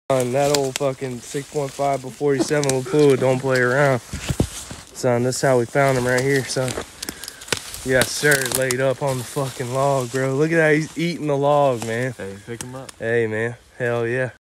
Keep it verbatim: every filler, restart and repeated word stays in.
On that old fucking six point five by forty-seven Lapua, don't play around. Son, this is how we found him right here, son. Yes, sir, laid up on the fucking log, bro. Look at how he's eating the log, man. Hey, pick him up. Hey, man. Hell yeah.